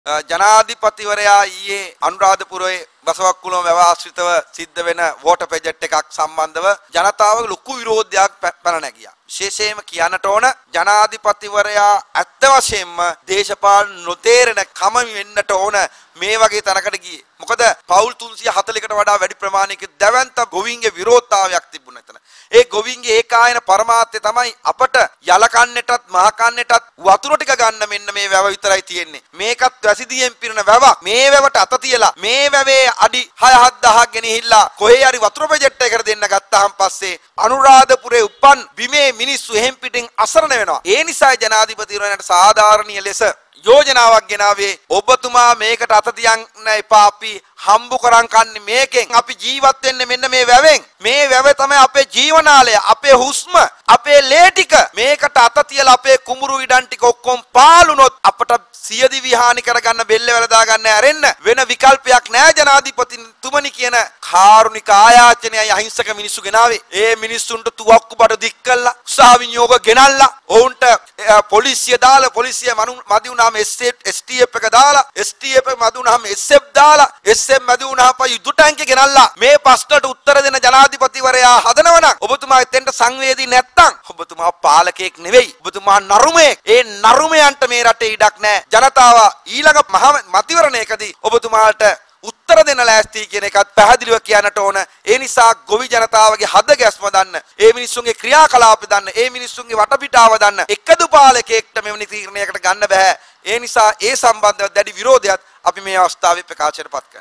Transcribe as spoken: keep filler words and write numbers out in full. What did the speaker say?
ජනාධිපතිවරයා ඊයේ අනුරාධපුරයේ බසවක්කුළුම වැව ආශ්‍රිතව සිද්ධ වෙන වෝටර් ප්‍රොජෙක්ට් එකක් සම්බන්ධව ජනතාවගේ ලොකු විරෝධයක් පැන නැගියා. විශේෂයෙන්ම කියන්නට ඕන ජනාධිපතිවරයා ඇත්ත වශයෙන්ම දේශපාලන නොතේරෙන කම වෙන්නට ඕන මේ වගේ තැනකට ගියේ. මොකද පවුල් තුන්සිය හතළිහකට වඩා වැඩි ප්‍රමාණයක දැවැන්ත ගොවීන්ගේ විරෝධතාවයක් තිබුණා එතන. ඒ ගොවීන්ගේ ඒකායන පරමාර්ථය තමයි අපට යල කන්නටත් මහ කන්නටත් වතුර ටික ගන්න මෙන්න මේ වැව විතරයි තියෙන්නේ. මේකත් වැසිදියෙන් පිරෙන වැවක්. මේ වැවට අත තියලා මේ වැවේ අඩි හය හත් දහයක් ගෙනහිල්ලා කොහේ හරි වතුර ප්‍රොජෙක්ට් එකකට දෙන්න ගත්තාන් පස්සේ අනුරාධපුරේ උපන් බිමේ මිනිස්සු එහෙම් පිටින් අසරණ වෙනවා. ඒ නිසා ජනාධිපතිවරයාට සාධාරණීය ලෙස යෝජනාවක් ගෙනාවේ ඔබතුමා මේකට අත තියන්න එපා අපි හම්බු කරන් කන්නේ මේකෙන් අපි ජීවත් වෙන්නේ මෙන්න මේ වැවෙන් මේ වැව තමයි අපේ ජීවනාලය අපේ හුස්ම අපේ ලේ ටික මේකට අත තියලා අපේ කුඹුරු ඉඩම් ටික ඔක්කොම පාළුනොත් අපට සියදි විහානි කරගන්න බෙල්ල වැලදා ගන්න ඇරෙන්න වෙන විකල්පයක් නැහැ ජනාධිපතිතුමනි කියන කාරුණික ආයාචනයයි අහිංසක මිනිස්සු ගෙනාවේ ඒ මිනිස්සුන්ට තුවක්කු බඩ දික් කළා උත්සාහ විනියෝග ගෙනල්ලා ඔවුන්ට පොලිසිය දාලා පොලිසිය මදි වුණාම එස් ටී එෆ් එක දාලා එස් ටී එෆ් එක මදි වුණාම එස් එෆ් දාලා එස් එෆ් මදි වුණාම යුද ටැංකිය ගෙනල්ලා මේ ප්‍රශ්නට උත්තර දෙන ජනාධිපතිවරයා හදනවනම් ඔබතුමා එතෙන්ට සංවේදී නැත්තම් ඔබතුමා පාලකයෙක් නෙවෙයි ඔබතුමා නරුමයෙක් ඒ නරුමයන්ට මේ රටේ ඉඩක් නැහැ ජනතාව ඊළඟ මහ මතිවරණයකදී ඔබතුමාට උත්තර දෙන්න ලෑස්ති කියන එකත් පැහැදිලිව කියන්නට ඕන. ඒ නිසා ගොවි ජනතාවගේ හද ගැස්ම දන්න, ඒ මිනිස්සුන්ගේ ක්‍රියාකලාප දන්න, ඒ මිනිස්සුන්ගේ වටපිටාව දන්න එකදු පාලකයෙක්ට මෙවැනි තීරණයකට ගන්න බෑ. ඒ නිසා ඒ සම්බන්ධව දැඩි විරෝධයක් අපි මේ අවස්ථාවේ ප්‍රකාශයට පත් කරනවා.